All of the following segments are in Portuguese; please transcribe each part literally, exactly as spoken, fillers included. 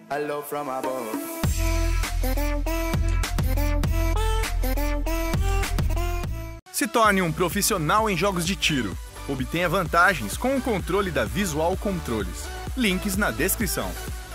Hello from above. Se torne um profissional em jogos de tiro. Obtenha vantagens com o controle da Visual Controles. Links na descrição.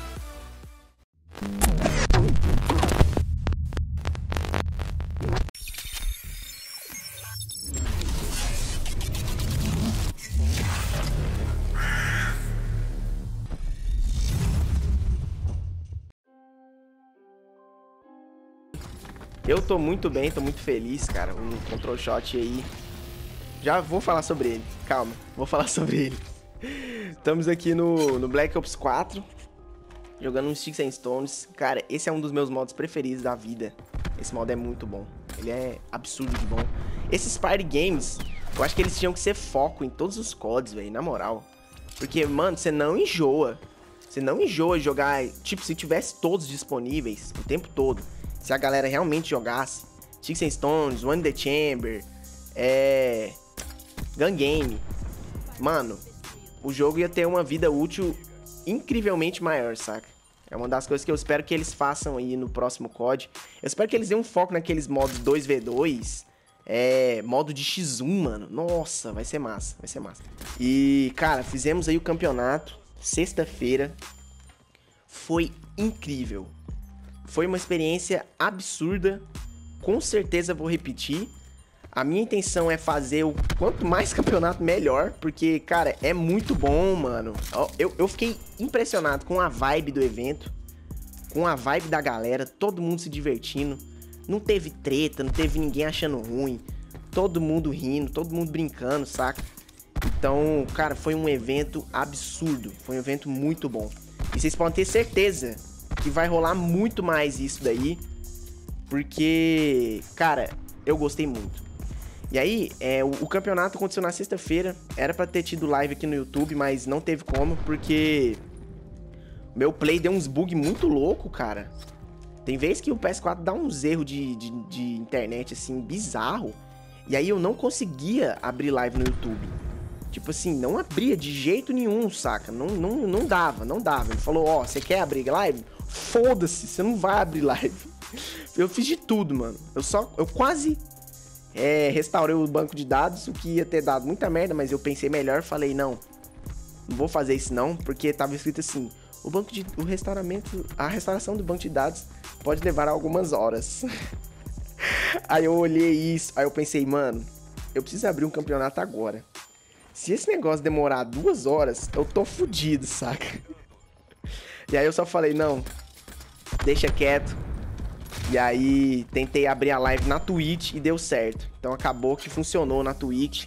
Eu tô muito bem, tô muito feliz, cara. O Control Shot aí. Já vou falar sobre ele. Calma, vou falar sobre ele. Estamos aqui no, no Black Ops quatro. Jogando um Sticks and Stones. Cara, esse é um dos meus modos preferidos da vida. Esse modo é muito bom. Ele é absurdo de bom. Esses party games, eu acho que eles tinham que ser foco em todos os C O Ds, velho. Na moral. Porque, mano, você não enjoa. Você não enjoa de jogar. Tipo, se tivesse todos disponíveis o tempo todo. Se a galera realmente jogasse Sticks and Stones, One in the Chamber, é... Gun Game, mano, o jogo ia ter uma vida útil incrivelmente maior, saca? É uma das coisas que eu espero que eles façam aí no próximo C O D. Eu espero que eles deem um foco naqueles modos dois v dois, é... modo de X um, mano. Nossa, vai ser massa, vai ser massa. E, cara, fizemos aí o campeonato, sexta-feira. Foi incrível. Foi uma experiência absurda, com certeza vou repetir. A minha intenção é fazer o quanto mais campeonato melhor, porque, cara, é muito bom, mano. Eu, eu fiquei impressionado com a vibe do evento, com a vibe da galera, todo mundo se divertindo. Não teve treta, não teve ninguém achando ruim, todo mundo rindo, todo mundo brincando, saca? Então, cara, foi um evento absurdo, foi um evento muito bom. E vocês podem ter certeza que vai rolar muito mais isso daí, porque, cara, eu gostei muito. E aí, é, o, o campeonato aconteceu na sexta-feira, era pra ter tido live aqui no YouTube, mas não teve como, porque meu play deu uns bug muito louco, cara. Tem vezes que o P S quatro dá uns erros de, de, de internet, assim, bizarro, e aí eu não conseguia abrir live no YouTube. Tipo assim, não abria de jeito nenhum, saca? Não, não, não dava, não dava. Ele falou, ó, oh, você quer abrir live? Foda-se, você não vai abrir live. Eu fiz de tudo, mano. Eu só, eu quase é, restaurei o banco de dados, o que ia ter dado muita merda, mas eu pensei melhor, falei, não, não vou fazer isso não, porque tava escrito assim, o banco de, o restauramento, a restauração do banco de dados pode levar algumas horas. Aí eu olhei isso, aí eu pensei, mano, eu preciso abrir um campeonato agora. Se esse negócio demorar duas horas, eu tô fudido, saca? E aí eu só falei, não, deixa quieto. E aí tentei abrir a live na Twitch e deu certo. Então acabou que funcionou na Twitch.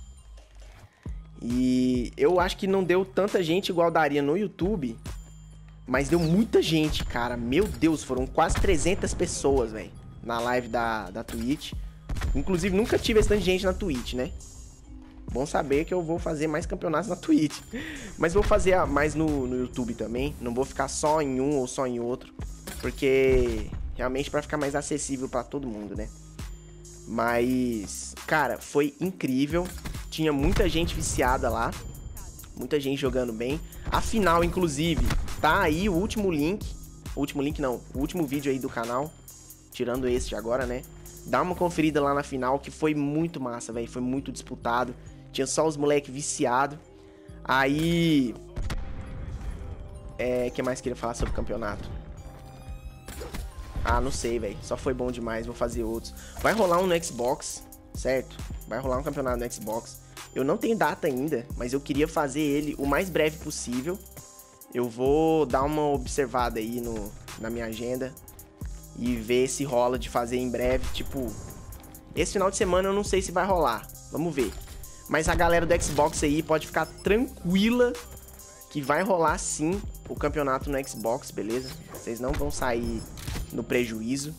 E eu acho que não deu tanta gente igual daria no YouTube, mas deu muita gente, cara. Meu Deus, foram quase trezentas pessoas, velho, na live da, da Twitch. Inclusive nunca tive esse tanto de gente na Twitch, né? Bom saber que eu vou fazer mais campeonatos na Twitch. Mas vou fazer mais no, no YouTube também. Não vou ficar só em um ou só em outro. Porque realmente para ficar mais acessível para todo mundo, né? Mas, cara, foi incrível. Tinha muita gente viciada lá. Muita gente jogando bem. A final, inclusive, tá aí o último link. O último link não, o último vídeo aí do canal. Tirando esse de agora, né? Dá uma conferida lá na final, que foi muito massa, velho. Foi muito disputado. Tinha só os moleque viciado. Aí... É... O que mais queria falar sobre o campeonato? Ah, não sei, velho. Só foi bom demais. Vou fazer outros. Vai rolar um no Xbox, certo? Vai rolar um campeonato no Xbox. Eu não tenho data ainda, mas eu queria fazer ele o mais breve possível. Eu vou dar uma observada aí no, na minha agenda e ver se rola de fazer em breve. Tipo, esse final de semana eu não sei se vai rolar. Vamos ver. Mas a galera do Xbox aí pode ficar tranquila que vai rolar sim o campeonato no Xbox, beleza? Vocês não vão sair no prejuízo.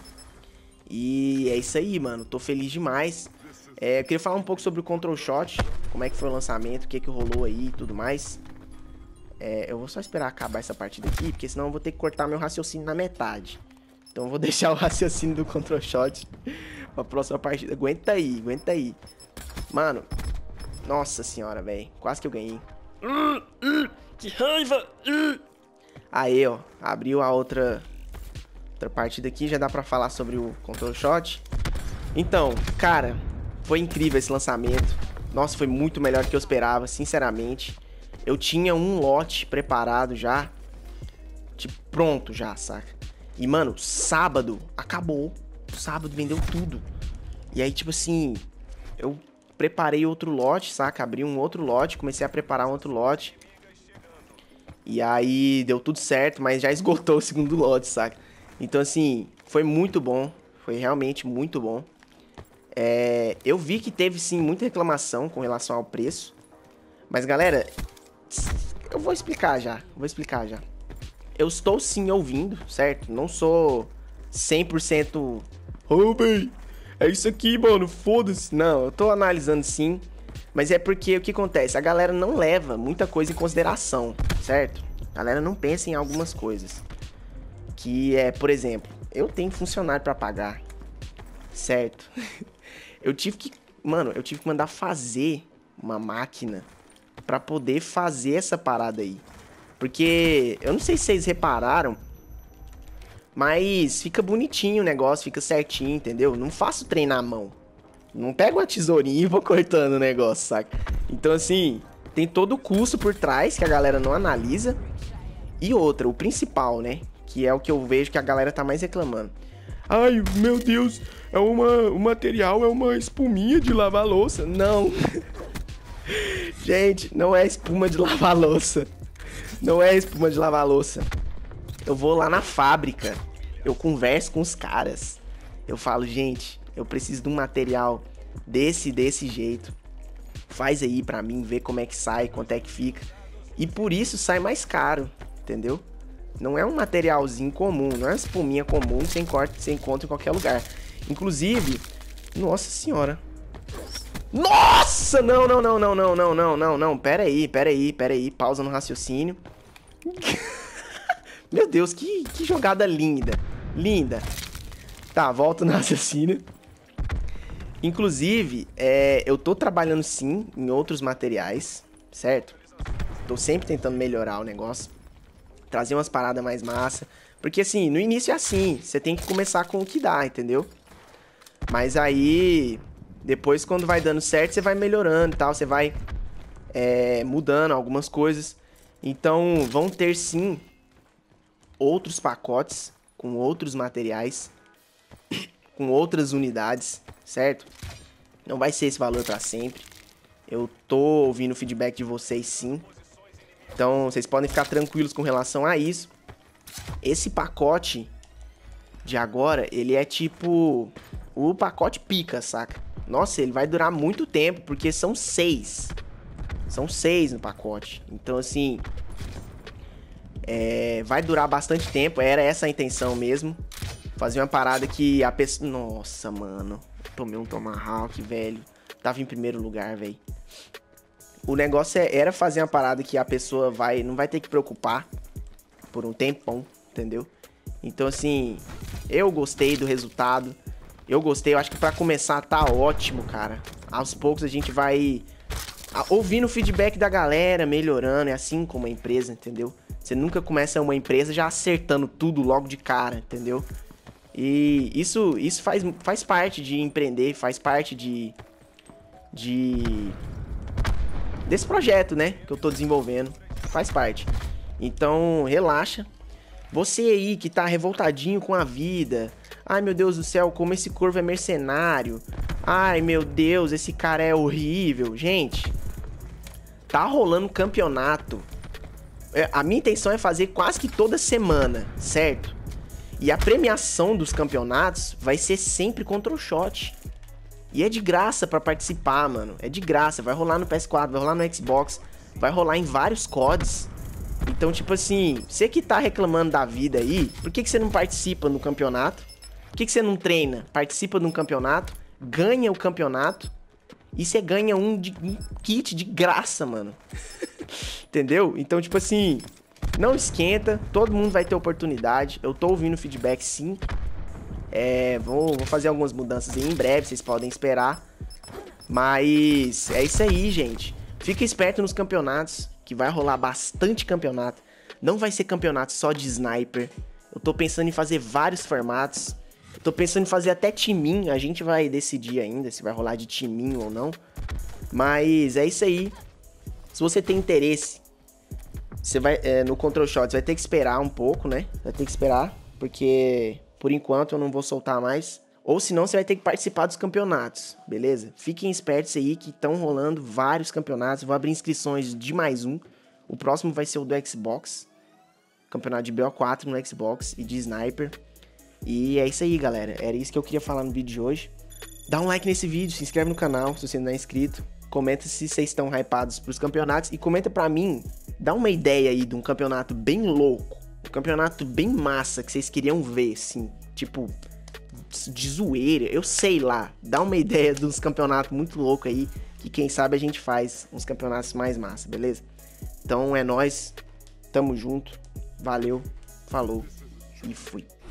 E é isso aí, mano. Tô feliz demais. É, eu queria falar um pouco sobre o Control Shot, como é que foi o lançamento, o que é que rolou aí e tudo mais. É, eu vou só esperar acabar essa partida aqui, porque senão eu vou ter que cortar meu raciocínio na metade. Então eu vou deixar o raciocínio do Control Shot pra próxima partida. Aguenta aí, aguenta aí. Mano, nossa senhora, velho. Quase que eu ganhei. Uh, uh, que raiva! Uh. Aí, ó, abriu a outra, outra partida aqui, já dá pra falar sobre o Control Shot. Então, cara, foi incrível esse lançamento. Nossa, foi muito melhor do que eu esperava, sinceramente. Eu tinha um lote preparado já, tipo, pronto já, saca? E, mano, sábado acabou. Sábado vendeu tudo. E aí, tipo assim, eu preparei outro lote, saca? Abri um outro lote, comecei a preparar um outro lote. E aí deu tudo certo, mas já esgotou o segundo lote, saca? Então, assim, foi muito bom. Foi realmente muito bom. É, eu vi que teve, sim, muita reclamação com relação ao preço. Mas, galera, eu vou explicar já. Vou explicar já. Eu estou, sim, ouvindo, certo? Não sou cem por cento... Ô, bem, é isso aqui, mano, foda-se. Não, eu tô analisando, sim. Mas é porque o que acontece? A galera não leva muita coisa em consideração, certo? A galera não pensa em algumas coisas. Que é, por exemplo, eu tenho funcionário pra pagar, certo? Eu tive que, mano, eu tive que mandar fazer uma máquina pra poder fazer essa parada aí. Porque, eu não sei se vocês repararam, mas fica bonitinho o negócio, fica certinho, entendeu? Não faço trem na mão. Não pego uma tesourinha e vou cortando o negócio, saca? Então, assim, tem todo o custo por trás que a galera não analisa. E outra, o principal, né? Que é o que eu vejo que a galera tá mais reclamando. Ai, meu Deus, é uma, o material é uma espuminha de lavar louça. Não. Gente, não é espuma de lavar louça. Não é espuma de lavar louça. Eu vou lá na fábrica, eu converso com os caras. Eu falo, gente, eu preciso de um material desse desse jeito. Faz aí pra mim, vê como é que sai, quanto é que fica. E por isso sai mais caro, entendeu? Não é um materialzinho comum, não é uma espuminha comum que você encontra, você encontra em qualquer lugar. Inclusive, nossa senhora. Nossa, não, não, não, não, não, não, não, não, não. Pera aí, pera aí, pera aí. Pausa no raciocínio. Meu Deus, que, que jogada linda. Linda. Tá, volto no raciocínio. Inclusive, é, eu tô trabalhando sim em outros materiais, certo? Tô sempre tentando melhorar o negócio. Trazer umas paradas mais massa. Porque assim, no início é assim. Você tem que começar com o que dá, entendeu? Mas aí, depois quando vai dando certo, você vai melhorando e tal. Você vai é, mudando algumas coisas. Então, vão ter sim outros pacotes com outros materiais, com outras unidades, certo? Não vai ser esse valor para sempre. Eu tô ouvindo o feedback de vocês, sim. Então, vocês podem ficar tranquilos com relação a isso. Esse pacote de agora, ele é tipo o pacote pica, saca? Nossa, ele vai durar muito tempo, porque são seis. São seis no pacote. Então, assim, é, vai durar bastante tempo. Era essa a intenção mesmo. Fazer uma parada que a pessoa... Nossa, mano. Tomei um Tomahawk, velho. Tava em primeiro lugar, velho. O negócio é, era fazer uma parada que a pessoa vai, não vai ter que preocupar por um tempão, entendeu? Então, assim, eu gostei do resultado. Eu gostei, eu acho que pra começar tá ótimo, cara. Aos poucos a gente vai ouvindo o feedback da galera, melhorando. É assim como a empresa, entendeu? Você nunca começa uma empresa já acertando tudo logo de cara, entendeu? E isso, isso faz, faz parte de empreender, faz parte de... de desse projeto, né, que eu tô desenvolvendo, faz parte. Então, relaxa. Você aí que tá revoltadinho com a vida, ai meu Deus do céu, como esse corvo é mercenário, ai meu Deus, esse cara é horrível. Gente, tá rolando campeonato. A minha intenção é fazer quase que toda semana, certo? E a premiação dos campeonatos vai ser sempre Control Shot. E é de graça pra participar, mano. É de graça. Vai rolar no P S quatro, vai rolar no Xbox, vai rolar em vários C O Ds. Então, tipo assim, você que tá reclamando da vida aí, por que que você não participa no campeonato? Por que que você não treina? Participa de um campeonato, ganha o campeonato e você ganha um, de, um kit de graça, mano. Entendeu? Então, tipo assim, não esquenta, todo mundo vai ter oportunidade. Eu tô ouvindo feedback, sim. É, vou, vou fazer algumas mudanças aí em breve, vocês podem esperar. Mas é isso aí, gente. Fica esperto nos campeonatos, que vai rolar bastante campeonato. Não vai ser campeonato só de sniper. Eu tô pensando em fazer vários formatos. Eu tô pensando em fazer até timinho. A gente vai decidir ainda se vai rolar de timinho ou não. Mas é isso aí. Se você tem interesse, você vai é, no Control Shots, vai ter que esperar um pouco, né? Vai ter que esperar, porque por enquanto eu não vou soltar mais. Ou senão você vai ter que participar dos campeonatos, beleza? Fiquem espertos aí que estão rolando vários campeonatos. Vou abrir inscrições de mais um. O próximo vai ser o do Xbox. Campeonato de B O quatro no Xbox e de Sniper. E é isso aí, galera. Era isso que eu queria falar no vídeo de hoje. Dá um like nesse vídeo, se inscreve no canal se você não é inscrito. Comenta se vocês estão hypados pros campeonatos. E comenta pra mim, dá uma ideia aí de um campeonato bem louco. Um campeonato bem massa que vocês queriam ver, assim. Tipo, de zoeira. Eu sei lá. Dá uma ideia de uns campeonatos muito loucos aí. Que quem sabe a gente faz uns campeonatos mais massa, beleza? Então é nóis. Tamo junto. Valeu. Falou. E fui.